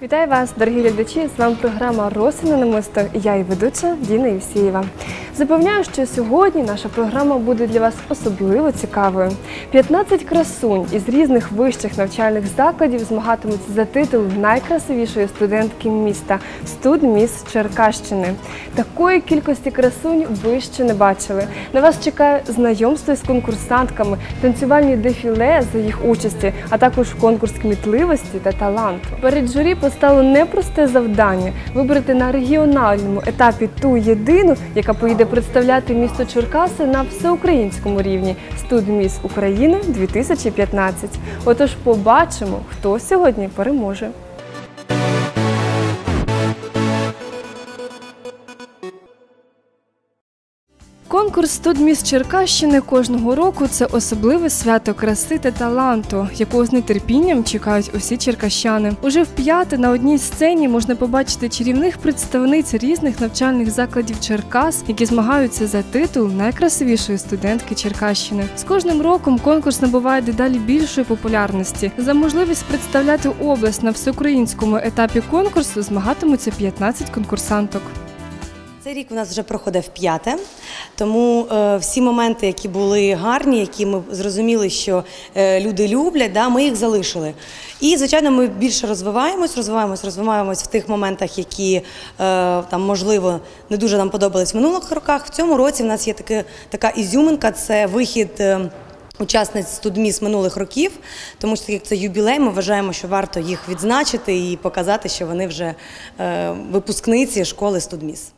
Вітаю вас, дорогі глядачі! З вами програма «Росине намисто» і я, її ведуча Діна Євсієва. Запевняю, що сьогодні наша програма буде для вас особливо цікавою. 15 красунь із різних вищих навчальних закладів змагатимуться за титул найкрасивішої студентки міста – студміс Черкащини. Такої кількості красунь ви ще не бачили. На вас чекає знайомство з конкурсантками, танцювальні дефіле за їх участі, а також конкурс кмітливості та таланту. Перед журі постало непросте завдання – вибрати на регіональному етапі ту єдину, яка поїде представляти місто Черкаси на всеукраїнському рівні – «Студміс України-2015». Отож побачимо, хто сьогодні переможе. Конкурс «Студміс Черкащини» кожного року – це особливе свято краси та таланту, якого з нетерпінням чекають усі черкащани. Уже вп'яте на одній сцені можна побачити чарівних представниць різних навчальних закладів Черкас, які змагаються за титул найкрасивішої студентки Черкащини. З кожним роком конкурс набуває дедалі більшої популярності. За можливість представляти область на всеукраїнському етапі конкурсу змагатимуться 15 конкурсанток. Цей рік у нас вже проходить вп'яте, тому всі моменти, які були гарні, які ми зрозуміли, що люди люблять, ми їх залишили. І, звичайно, ми більше розвиваємось в тих моментах, які, можливо, не дуже нам подобались в минулих роках. В цьому році в нас є така ізюминка – це вихід учасниць студміс минулих років, тому що це юбілей, ми вважаємо, що варто їх відзначити і показати, що вони вже випускниці школи студміс.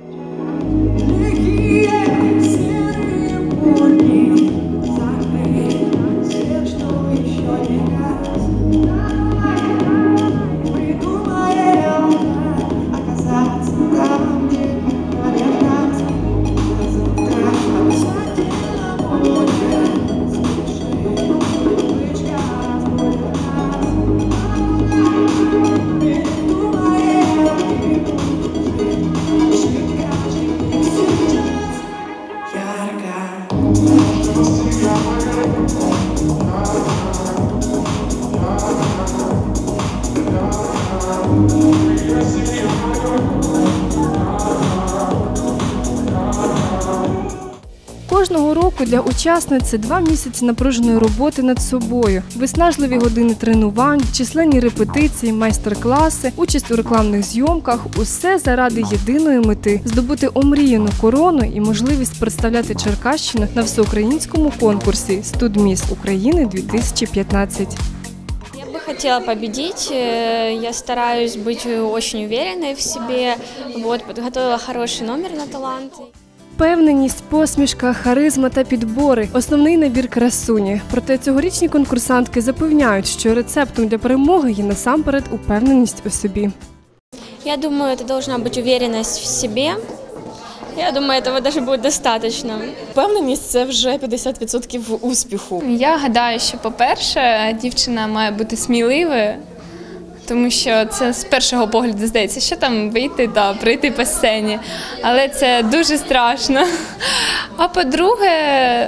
Кожного року для учасниць це 2 місяці напруженої роботи над собою, виснажливі години тренувань, численні репетиції, майстер-класи, участь у рекламних зйомках – усе заради єдиної мети – здобути омріяну корону і можливість представляти Черкащину на всеукраїнському конкурсі «Студміс України-2015». Хотела победить, я стараюсь быть очень уверенной в себе, подготовила хороший номер на талант. Впевненість, посмішка, харизма та підбори – основний набір красуні. Проте цьогорічні конкурсантки запевняють, що рецептом для перемоги є насамперед упевненість у собі. Я думаю, це должна бути уверенность в собі. Я думаю, цього навіть буде достатньо. Впевненість – це вже 50% успіху. Я гадаю, що, по-перше, дівчина має бути сміливою, тому що це з першого погляду здається, що там вийти та прийти по сцені, але це дуже страшно. А по-друге,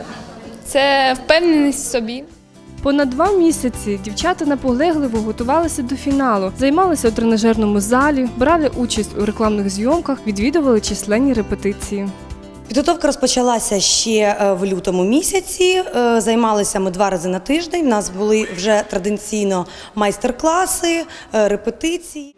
це впевненість в собі. Понад 2 місяці дівчата наполегливо готувалися до фіналу, займалися у тренажерному залі, брали участь у рекламних зйомках, відвідували численні репетиції. Підготовка розпочалася ще в лютому місяці, займалися ми 2 рази на тиждень, у нас були вже традиційно майстер-класи, репетиції.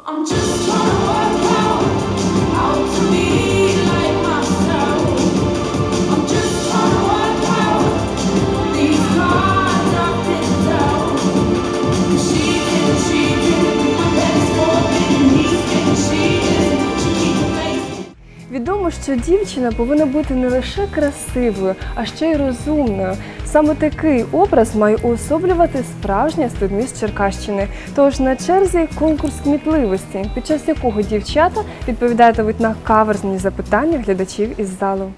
I'm just trying to work out how to be like myself. I'm just trying to work out these cards I've been dealt. She didn't, my bed's forbidden. He's getting cheated. She keeps facing. Відомо, що дівчина повинна бути не лише красивою, а ще й розумною. Саме такий образ має уособлювати справжня студміст Черкащини. Тож на черзі конкурс кмітливості, під час якого дівчата відповідатимуть на каверзні запитання глядачів із залу.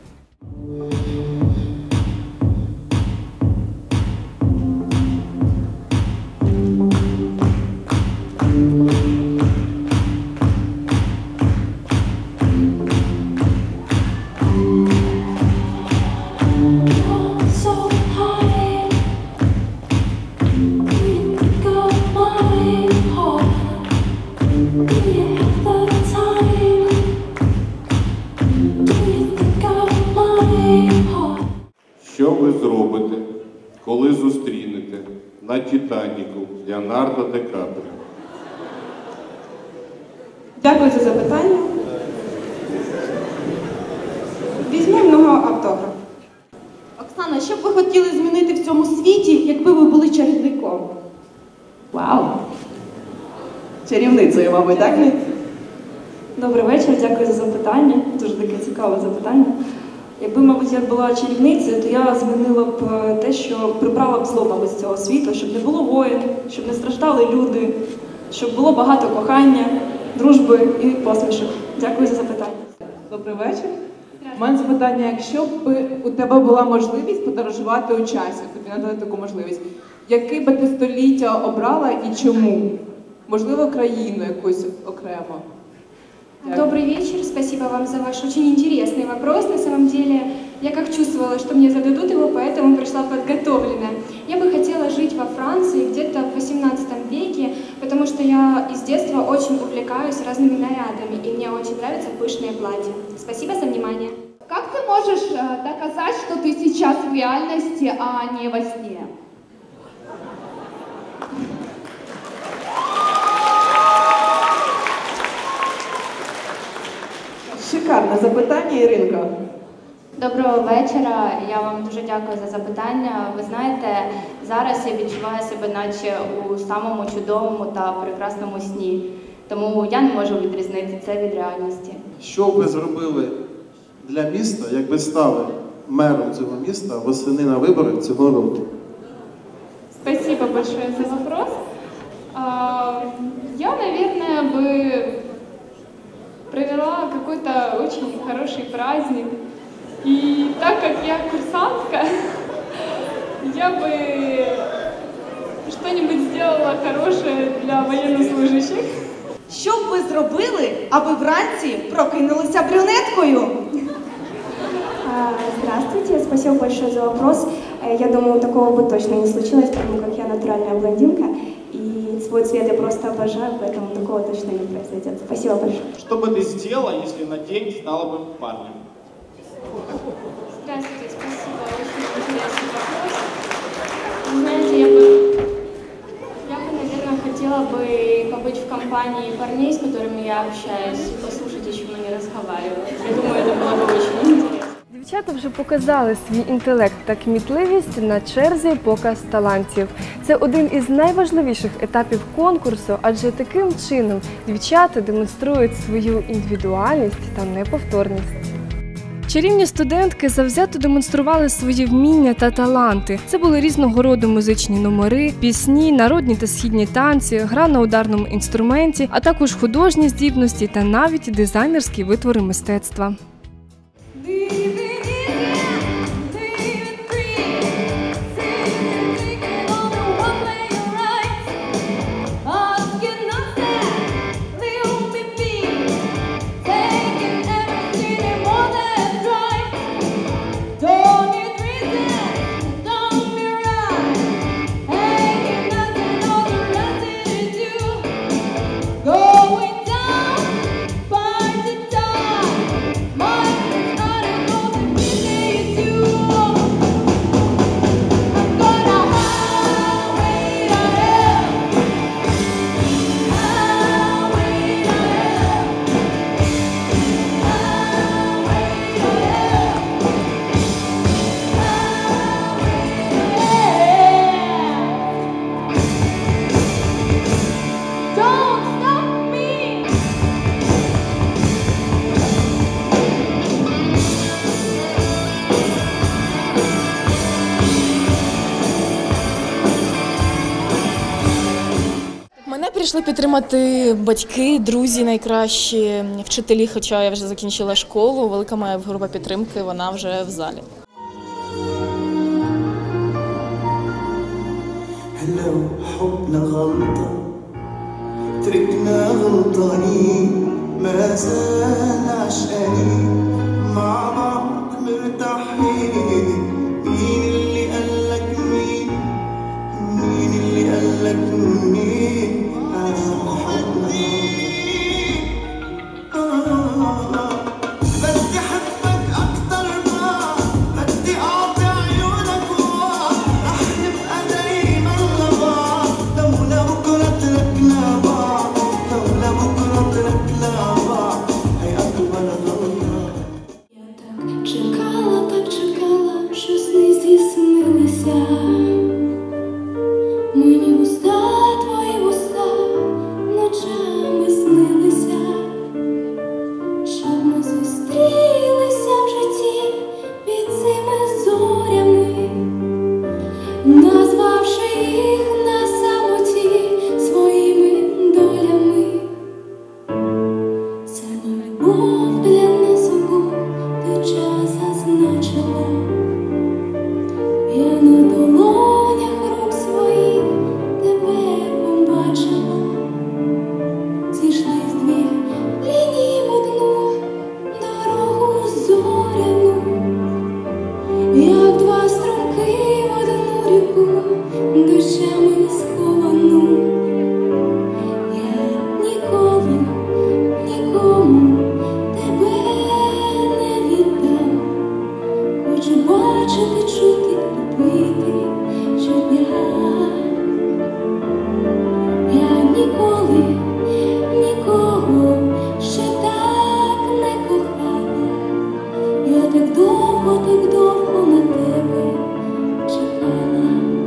So high. Do you think of my heart? Do you have the time? Do you think of my heart? Що ви зробите, коли зустрінете на Титаніку Леонардо Ді Капріо? Дякую за запитання. Візьму в нього автограф. Оксана, що б ви хотіли змінити в цьому світі, якби ви були чарівником? Вау! Чарівницею, мабуть, так? Добрий вечір, дякую за запитання. Дуже таке цікаве запитання. Якби, мабуть, я була чарівницею, то я змінила б те, що прибрала б зло, мабуть, з цього світу, щоб не було воїн, щоб не страждали люди, щоб було багато кохання, дружби і посмішок. Дякую за запитання. Добрий вечір. У мене запитання, якщо б у тебе була можливість подорожувати у часі, тобі надали таку можливість, яке би ти століття обрала і чому? Можливо, країну якусь окремо? Добрый вечер, спасибо вам за ваш очень интересный вопрос. На самом деле, я как чувствовала, что мне зададут его, поэтому пришла подготовленная. Я бы хотела жить во Франции где-то в 18 веке, потому что я из детства очень увлекаюсь разными нарядами, и мне очень нравятся пышные платья. Спасибо за внимание. Как ты можешь доказать, что ты сейчас в реальности, а не во сне? Шикарне запитання, Іринко. Доброго вечора. Я вам дуже дякую за запитання. Ви знаєте, зараз я відчуваю себе наче у самому чудовому та прекрасному сні. Тому я не можу відрізнити це від реальності. Що б ви зробили для міста, якби стали мером цього міста восени на виборах цього року? Спасибо большое за вопрос. Я, наверное, бы провела какой-то очень хороший праздник. И так как я курсантка, я бы что-нибудь сделала хорошее для военнослужащих. Що б ви зробили, аби вранці прокинулися брюнеткою? Здравствуйте, спасибо большое за вопрос. Я думаю, такого бы точно не случилось, потому как я натуральная блондинка, и свой цвет я просто обожаю, поэтому такого точно не произойдет. Спасибо большое. Что бы ты сделала, если на день стала бы парнем? Здравствуйте, спасибо, очень интересный вопрос. Вы знаете, я бы, наверное, хотела бы побыть в компании парней, с которыми я общаюсь, и послушать, о чем они разговаривают. Я думаю, это было бы очень интересно. Дівчата вже показали свій інтелект та кмітливість на черзі показ талантів. Це один із найважливіших етапів конкурсу, адже таким чином дівчата демонструють свою індивідуальність та неповторність. Чарівні студентки завзято демонстрували свої вміння та таланти. Це були різного роду музичні номери, пісні, народні та східні танці, гра на ударному інструменті, а також художні здібності та навіть дизайнерські витвори мистецтва. Going down by the time. прийшли підтримати батьки, друзі найкращі, вчителі, хоча я вже закінчила школу, велика моя група підтримки, вона вже в залі. لو حبنا غلطة تركنا غلطانين ما زال عشقانين مع بعض مرتاحين مين اللي قالك مين مين اللي قالك مين بدي حبك أكتر ما بدي أعطي عيونك رح نبقى دايما لبعض لولا بكرة تركنا بعض لولا بكرة تركنا بعض هي أكبر غلطة. Так чекала, що сни здійснилися. Мені вуста, твої вуста, ночами снилися, щоб ми зустрілися в житті під цими зорями, назвавши їх на самоті своїми долями. Це любов для нас обох той час зазначила. Я на долонях рук своїх тебе побачила. Зійшлись дві лінії в одну дорогу зоряну, як два струмки в одну ріку дощами сховану. Я ніколи нікому тебе не віддам. Хочу бачити, чути, любити щодня. Я ніколи нікого ще так не кохала. Я так довго на тебе чекала.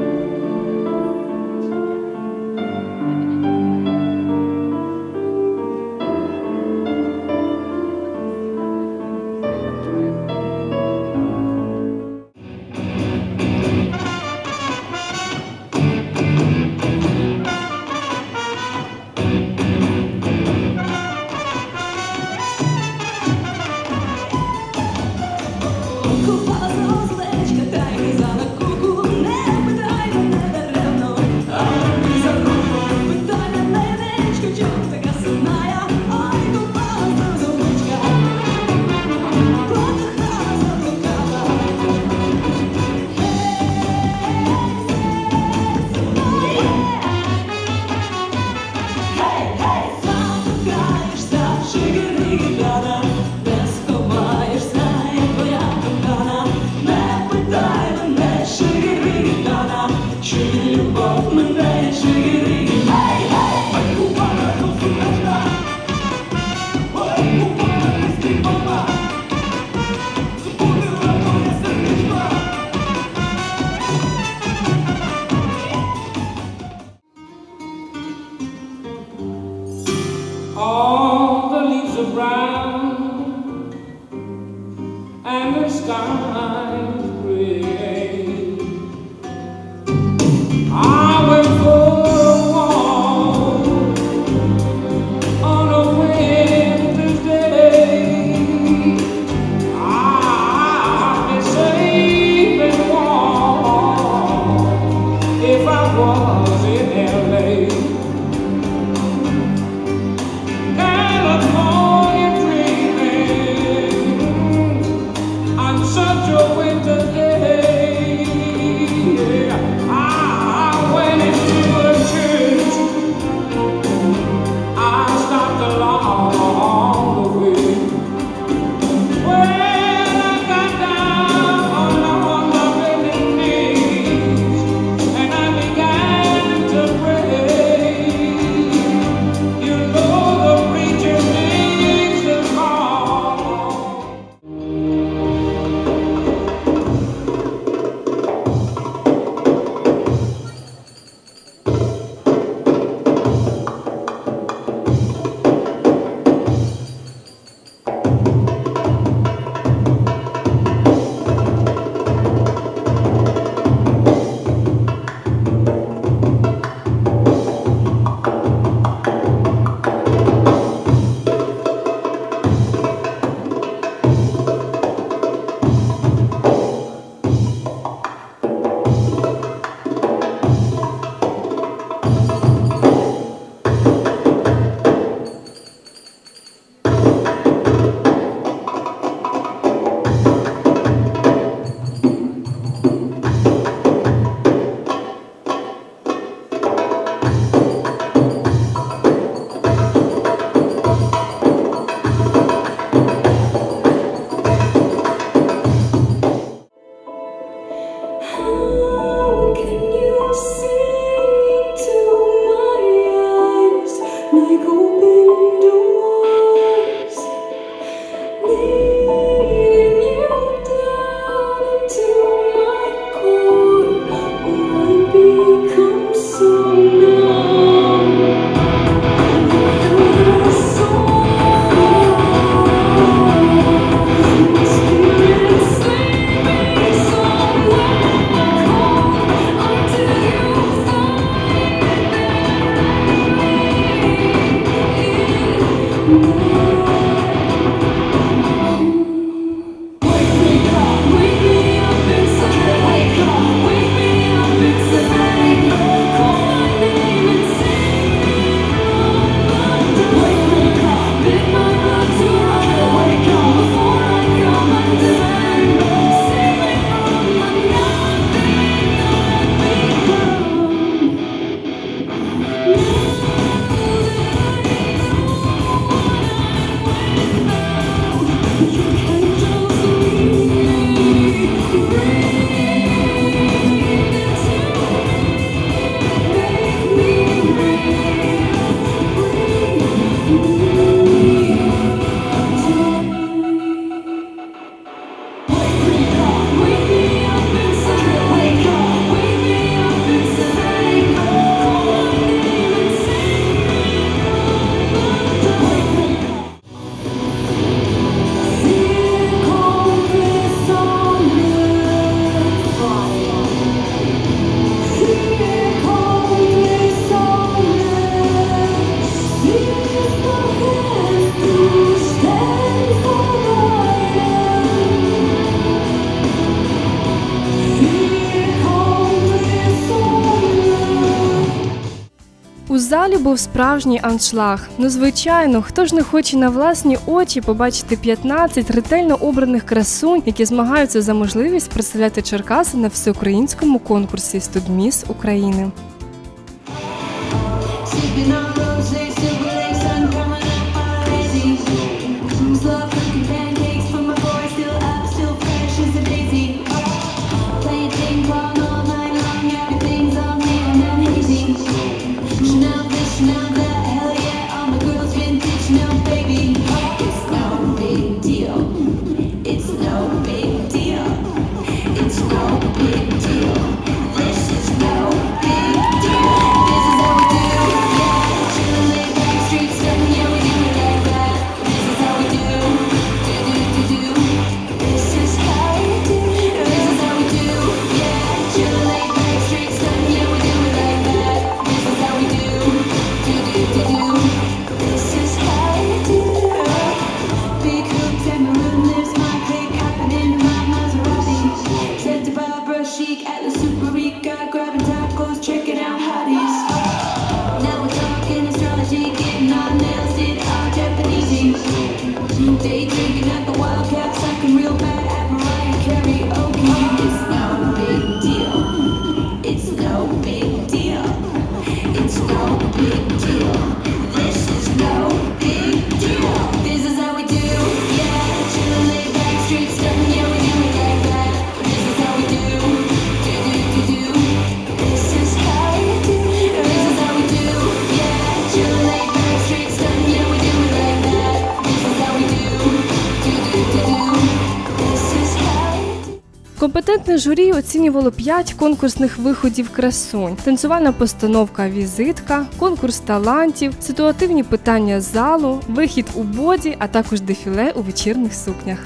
All the leaves are brown and the sky is gray. I went for a walk on a winter's day. I'd be safe and warm if I was in LA. California dreaming on such a winter like open doors, leading you down into my core. Oh, it becomes so numb. Through the soul, spirit sleeping somewhere cold until you У залі був справжній аншлаг. Ну, звичайно, хто ж не хоче на власні очі побачити 15 ретельно обраних красунь, які змагаються за можливість представляти Черкаси на всеукраїнському конкурсі «Студміс України». Компетентне журі оцінювало 5 конкурсних виходів красунь: танцювальна постановка «Візитка», конкурс талантів, ситуативні питання залу, вихід у боді, а також дефіле у вечірних сукнях.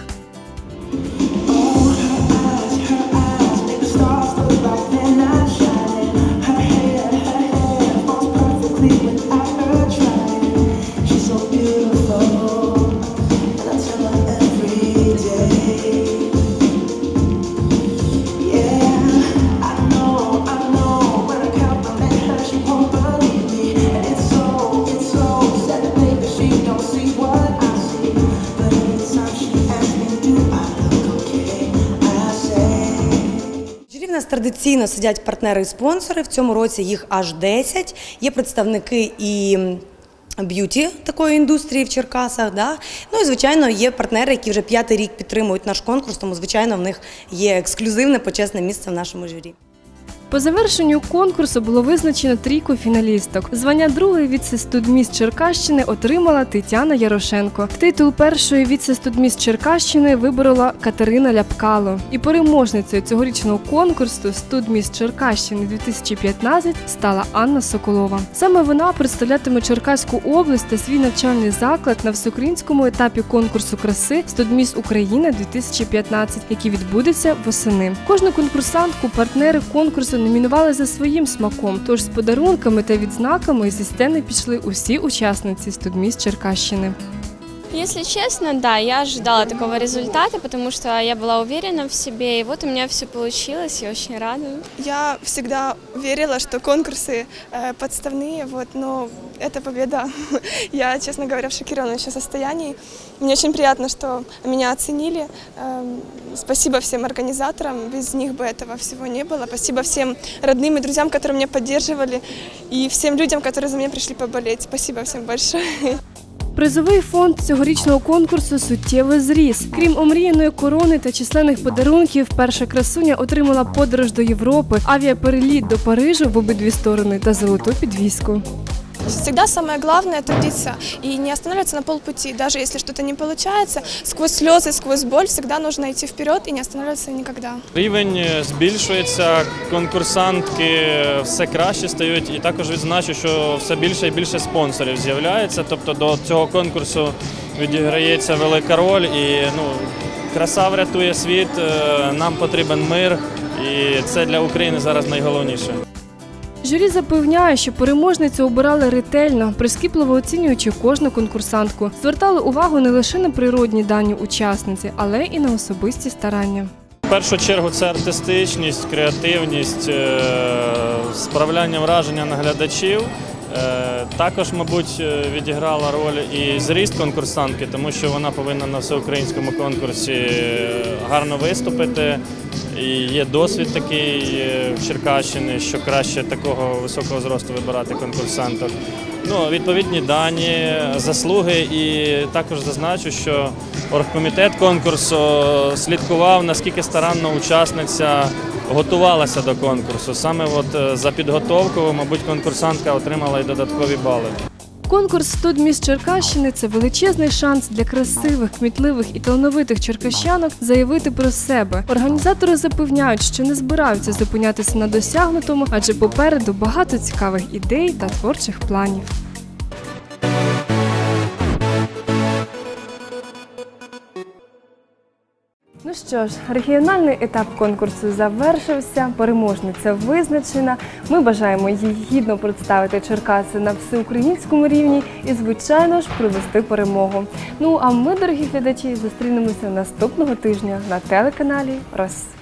Традиційно сидять партнери і спонсори, в цьому році їх аж 10. Є представники і б'юті такої індустрії в Черкасах. Да? Ну і, звичайно, є партнери, які вже 5-й рік підтримують наш конкурс, тому, звичайно, в них є ексклюзивне почесне місце в нашому журі. По завершенню конкурсу було визначено трійку фіналісток. Звання другої віце-студміст Черкащини отримала Тетяна Ярошенко. Титул першої віце-студміст Черкащини виборола Катерина Ляпкало. І переможницею цьогорічного конкурсу «Студміст Черкащини 2015» стала Анна Соколова. Саме вона представлятиме Черкаську область та свій навчальний заклад на всеукраїнському етапі конкурсу краси «Студміст Україна 2015», який відбудеться восени. Кожну конкурсантку партнери конкурсу номінували за своїм смаком, тож з подарунками та відзнаками зі сцени пішли усі учасниці «Студміст Черкащини». Если честно, да, я ожидала такого результата, потому что я была уверена в себе, и вот у меня все получилось, я очень рада. Я всегда верила, что конкурсы подставные, но эта победа, я, честно говоря, в шокированном еще состоянии. Мне очень приятно, что меня оценили. Спасибо всем организаторам, без них бы этого всего не было. Спасибо всем родным и друзьям, которые меня поддерживали, и всем людям, которые за меня пришли поболеть. Спасибо всем большое. Призовий фонд цьогорічного конкурсу суттєво зріс. Крім омріяної корони та численних подарунків, перша красуня отримала подорож до Європи, авіапереліт до Парижу в обидві сторони та золоту підвіску. Всегда самое главное – трудиться и не останавливаться на полпути. Даже если что-то не получается, сквозь слезы, сквозь боль всегда нужно идти вперед и не останавливаться никогда. Рівень збільшується, конкурсантки все краще стають, і також відзначу, що все більше і більше спонсорів з'являється. Тобто до цього конкурсу відіграється велика роль, і краса врятує світ, нам потрібен мир, і це для України зараз найголовніше. Журі запевняє, що переможницю обирали ретельно, прискіпливо оцінюючи кожну конкурсантку. Звертали увагу не лише на природні дані учасниці, але і на особисті старання. В першу чергу це артистичність, креативність, справляння враження на глядачів. Також, мабуть, відіграла роль і зріст конкурсантки, тому що вона повинна на всеукраїнському конкурсі гарно виступити. І є досвід такий в Черкащині, що краще такого високого зросту вибирати конкурсанток. Відповідні дані, заслуги, і також зазначу, що оргкомітет конкурсу слідкував, наскільки старанно учасниця готувалася до конкурсу. Саме за підготовку, мабуть, конкурсантка отримала і додаткові бали. Конкурс «Студміст Черкащини» – це величезний шанс для красивих, кмітливих і талановитих черкащанок заявити про себе. Організатори запевняють, що не збираються зупинятися на досягнутому, адже попереду багато цікавих ідей та творчих планів. Ну що ж, регіональний етап конкурсу завершився, переможниця визначена. Ми бажаємо їй гідно представити Черкаси на всеукраїнському рівні і, звичайно ж, привести перемогу. А ми, дорогі глядачі, зустрінемося наступного тижня на телеканалі «Рос».